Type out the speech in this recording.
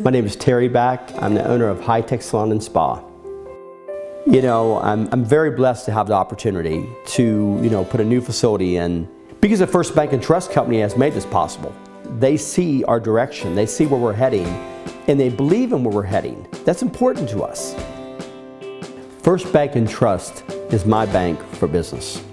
My name is Terry Back. I'm the owner of High Tech Salon and Spa. You know, I'm very blessed to have the opportunity to, put a new facility in, because the First Bank and Trust Company has made this possible. They see our direction, they see where we're heading, and they believe in where we're heading. That's important to us. First Bank and Trust is my bank for business.